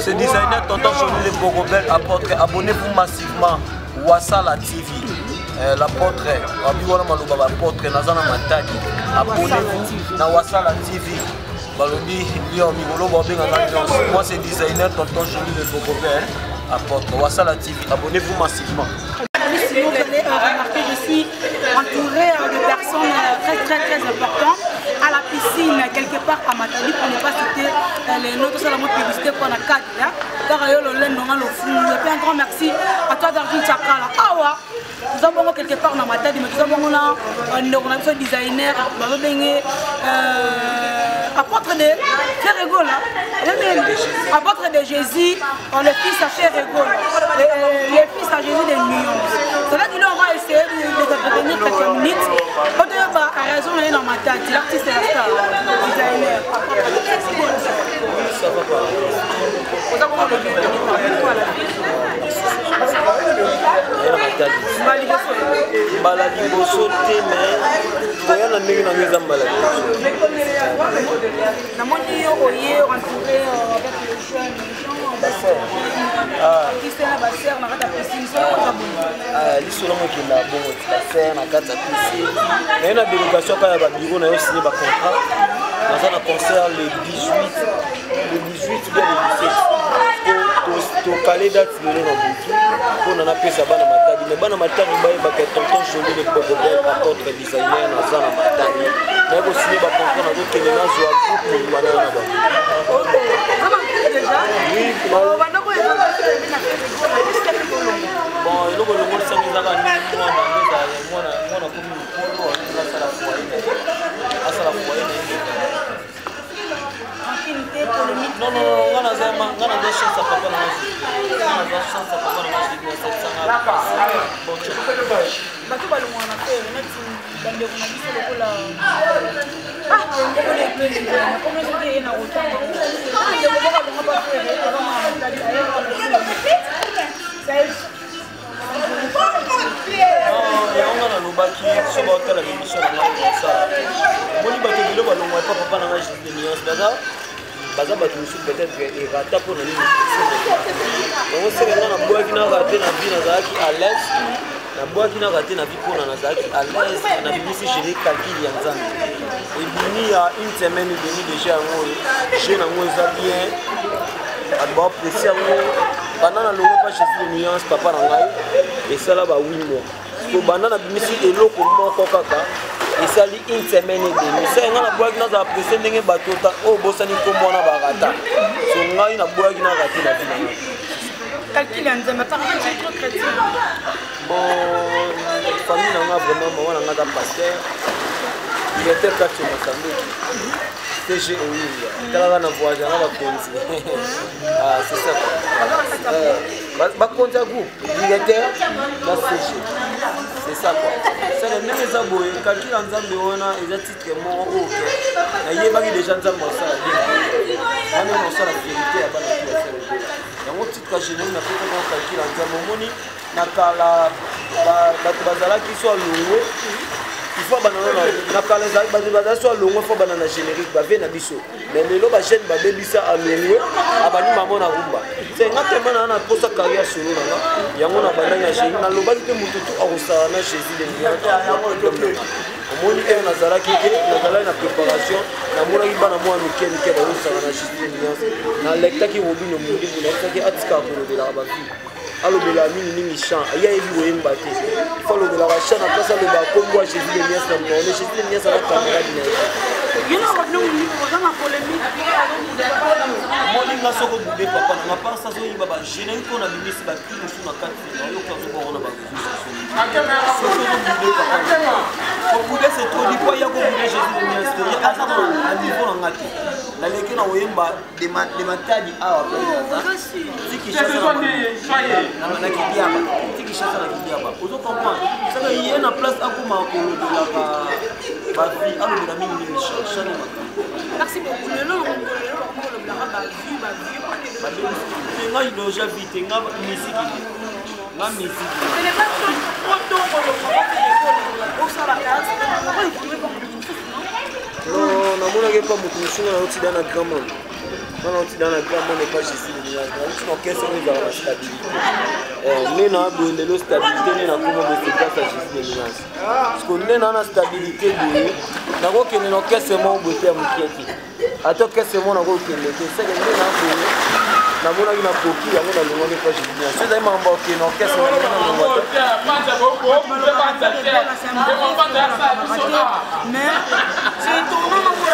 C'est designer Tonton Choli le Bogobel, apôtre. Abonnez-vous massivement. Wasala TV. L'apôtre, l'apôtre, Nazana Matadi. Abonnez-vous na Wasala TV. Balobi, moi c'est designer Tonton Choli le Bogobel, apôtre. Wasala TV. Abonnez-vous massivement. Si vous allez remarquer, je suis entourée de personnes très importantes à la piscine, quelque part à Matadi, pour ne pas citer les noms, tout ça, la publicité qu'on a 4 là. Car il y a le fou. Et puis un grand merci à toi d'Arjun Chakala. Awa, nous avons quelque part dans Matadi, mais nous avons un designer, apôtre de Ferrego là, apôtre de Jésus, le fils à Ferrego, le fils à Jésus de Lyon. C'est là qu'on va essayer de revenir quelques minutes. Quand on a raison, on est dans ma tête, l'artiste est la star, le designer. Ça va pas. Mbala liboso te mais koya na ndenge na ngeza mbala namoni yo oye entouré avec les jeunes lisolo mokenda bongo baser na kati ya piscine naye na délégation kaka ya babiro na yo signé bacontrat naza na concert le 18 bien le 17 tokale date lelo na butu mpona napesa bana matadi me bana matadi bayebaka Tonton Choli le Bogobel apôtre designer naza na matadi naye kosigné bacontrat nazokende nazwa groupe mobimana na bango. Bon, il y a le monde qui s'est non, on a des chances à papa dans baza bato mosusu peut-être erata mpo na nini yango sekenga nabwaki na rate na vie nazalaki à l'aise nabwaki na rate na vie mpona nazalaki à l'aise nabimisi gérer calcul ya nzambe ebimi ya une semaine et demie déjà yango je nango eza bien bato baaprécie yango banda nalongo pa jésus de nuance papa na ngai esala ba 8 mois po banda nabimisi eloko moko kaka esali une semaine et demie se nga nabwaki nazala presse ndenge bato oyo bosani nkombo wana barata so ngai nabwaki na rate na vie nanga calcul ya nzambe trop chrétien. Bon, famille nanga vraiment maman nanga da pasteur il était kati na samedi TG Ouya tala na voyage na ba konzi ah c'est ça ba konzi groupe il était dans CG c'est ça quoi c'est le même ça boy calcul en nzambe wana eza titre moko OK na yebaki déjà nzambe ça bien ana no sala vérité ya bana tout yango titre général na peut être calcul en nzambe moni na kala bato bazalaki so alongwe il faut banana na kala bato bazalaki so alongwe fo banana générique bave na biso mais lelo ba jeune babebisa alongwe abani mamo na rumba c'est ngatement na posa carrière solo nanga yango na bandanga génie na lobaki te mutu to akosala na Jésus de Dieu omoni ere nazalaki te nazalaki na préparation namonaki bana mwa mike bazosala na Jésus de Dieu nalektaki robino mondimbu nayebisaki atikaka kolobelaka bavie alobela mingi champ aya yebi koyemba te ifo alobelaka champ na place aloba akombo ya Jésus de Dieu na mone Jésus de Dieu aza camarade na moninga soko bude papa na parsa zoyiba ba générique mpona bimisi bakri mosu na kati na oyoka zobona bareseau kobude c'est trop di po ya kobude Jésus de Dieu aza na niveau na ngati naleki na oyemba de matadi awa na kidiaba tiki chasa na kidiaba ozo comprendre saka ye na place akoma kolobelaka bavi alobela mingi chane merci beaucoup lelo nga iloja vite nga musique nga musique non namonaki pa moto mosunga na otida na grand monde on dit dans la gamme, on n'est pas chez Sylvie. On qu'est-ce que nous avons la stabilité. Nous avons la stabilité, nous avons la stabilité. Parce que nous avons la stabilité, nous avons qu'est-ce que nous avons attends qu'est-ce que nous avons c'est que nous avons na koki yango na longo ne pas jibia c'est d'ailleurs embarqué non qu'est-ce que mais c'est tournement pour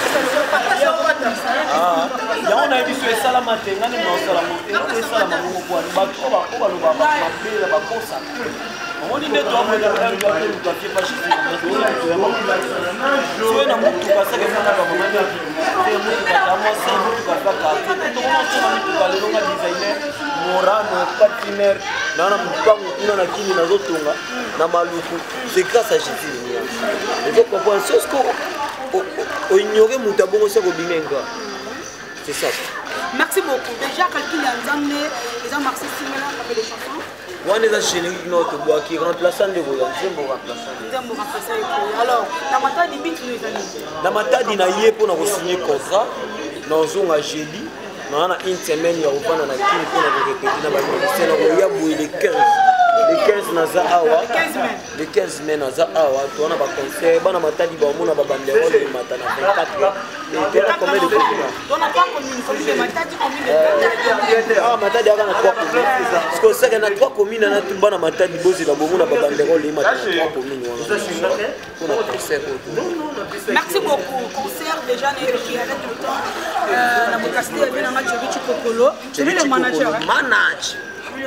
la on a dit sur sala matenga ne sala matenga sala mamungo kwa ba loba mabela ba kosa on dit de toi mais le papier pas chez toi na mutu ka saka fana ba mama na c'est mutu ka moi c'est mutu ka ka balonga designer morano patiner nana mpango kuna na kini nazotunga na maluku c'est grâce à Jésus et donc on pense que ignorer mutabongo c'est ko bimenga c'est ça. Merci beaucoup déjà calcul Nzambe les gens Marcel Singela avec les chansons on est dans générique notre bois qui remplaçant de voyage Zembo remplaçant alors na matadi bit nous ezali na matadi na yé pour na signer contrat na zonga jeudi na une semaine ya opana na kini pour na répéter na ba musicien na ya boui les 15 naza awa les 15 mai naza awa tu na ba concert bana matadi ba mona ba bandero le matana 24 et tera combien de communes on a pas communes matadi commune ah matadi aka na 3 communes parce que ça na 3 communes na tu bana matadi bozi la bomona ba bandero le matana 3 communes pour na concert merci beaucoup concert déjà qui arrête tout le temps na mokasté avec na match avec Kokolo tu es le manager le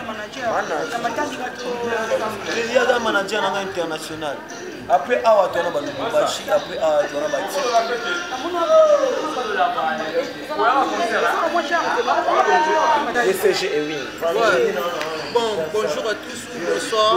manager international. Après, awa tu as bashi, après awa tu as Bon, bonjour à tous, bonsoir.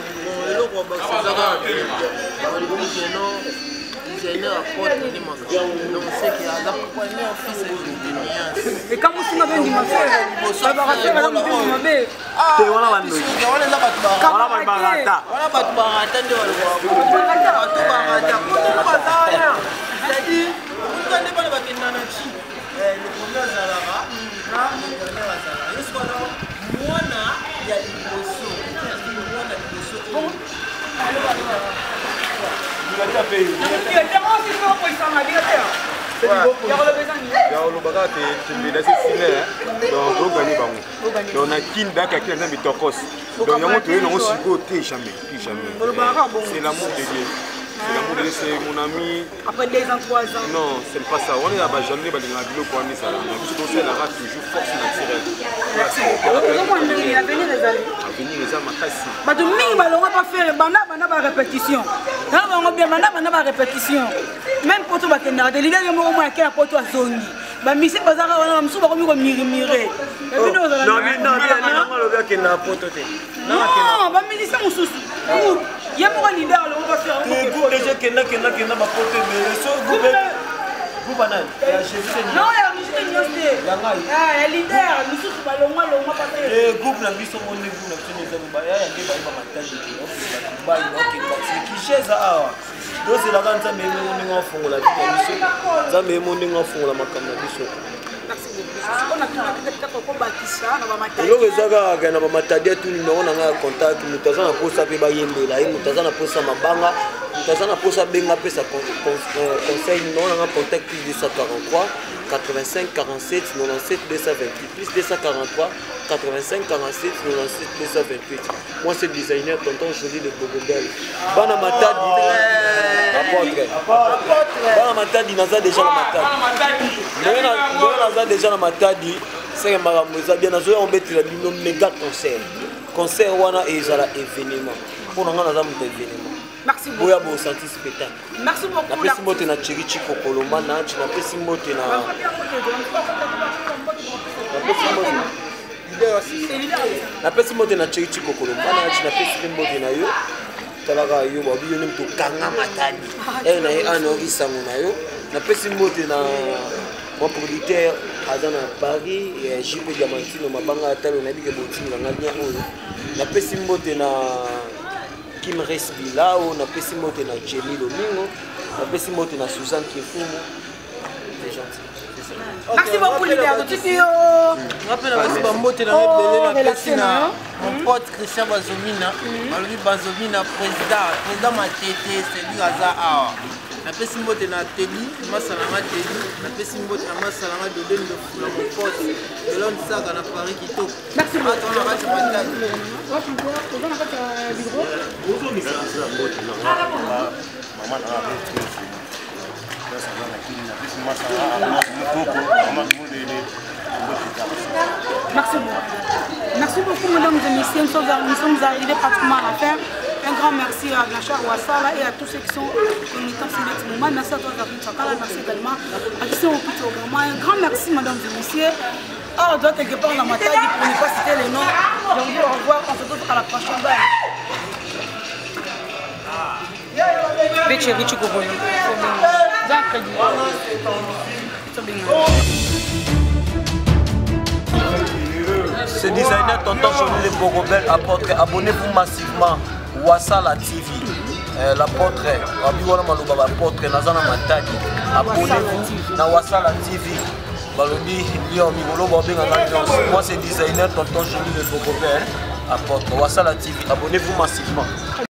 Designer à porte de Maka. Donc c'est qu'il y a la première fils de et quand vous signez bien du mafé, ça va rester là dans le mabé. Ah, on a battu barata. On a battu barata de c'est-à-dire, vous n'avez pas le bateau Nanachi. Le premier Zalara, jusqu'à moi, il y a une boisson. C'est l'amour de Dieu. C'est l'amour de Dieu, c'est mon ami. Après 2 ans, 3 ans. Non, c'est pas ça. On est à Bajalé, on est là toujours force naturelle. Il a venu les amis. Avenir les âmes à casser. Bah de ming balon va pas faire bana répétition. Là on va bien bana répétition. Même pour tout bakenda de l'idée de moi moi qui a pour toi zongi. Bah mise bazara wana msuba ko mi ko mirer. Non non le gars qui n'a pas toté. Non, bah mise ça mususu. Il y a mon leader on va faire. Groupe déjà qui n'a pas porté mais ce groupe banane. Non, la musique est nyosté. Ah, leader, mususu balonga pas faire. Groupe na biso mon niveau na biso ba ya nge ba ba mataji ba qui chez ça. Donc c'est la grande mais on est fongola biso. Zambe mo ndinga fongola makamba biso. On a tout ko bakisa na ba matadi. Yo ezaka kana ba matadi tu ni on nga contact mutaza na posa pe ba yembela ye mutaza na posa mabanga mutaza na posa benga pesa conseil non nga contact plus 243 85 47 97 228 plus 243 85 47 97 228. Moi c'est designer tonton Joli de Bogobel. Bana matadi bana matadi naza déjà na matadi. Naza déjà na matadi. C'est un bien nazo on beti la bino méga concert wana ezala événement. Pour nga naza muta événement. Merci beaucoup. Boya bo senti spectacle. Merci beaucoup. Na pesi mbote na Chirichi Kokoloma na na pesi mbote na na pesi mbote na Chirichi Kokoloma na pesi mbote na yo talaka yo ba biyo nimto kanga matadi na ye ano isango na yo na pesi mbote na mon producteur azana Paris et JP Diamantino mabanga atalo na bike botini nga nya oyo na pesi mbote na Kim Resbilao na pesi mbote na Jenny Domingo na pesi mbote na Suzanne Kifumu C'est gentil. Merci beaucoup, leader. Rappelle la Bambote dans mon pote Christian Bazomina, Malobi Bazomina, président Matete, c'est lui Gaza. La Pessimbote na Teli, Massalama Teli, la Pessimbote na Massalama de Don de Fula, mon pote, de l'homme Saga na Paris qui top. Merci beaucoup. Merci beaucoup. Merci beaucoup, mesdames et messieurs. Nous sommes arrivés pratiquement à la fin. Un grand merci à Glachar Ouassala et à tous ceux qui sont connectés sur notre moment. Merci à toi, David Chakala. Merci également à qui sont occupés au moment. Un grand merci, mesdames et messieurs. On doit quelque part dans ma taille pour ne pas citer les noms. Je vous dis au revoir. On se retrouve à la prochaine. C'est designer Tonton Johnny Le Bogobel, apôtre. Abonnez-vous massivement. Ouassala TV. L'apôtre, l'apôtre, Nazana Matadi. Abonnez-vous dans Ouassala TV. Moi c'est designer Tonton Johnny Le Bogobel, apôtre. Ouassala TV. Abonnez-vous massivement.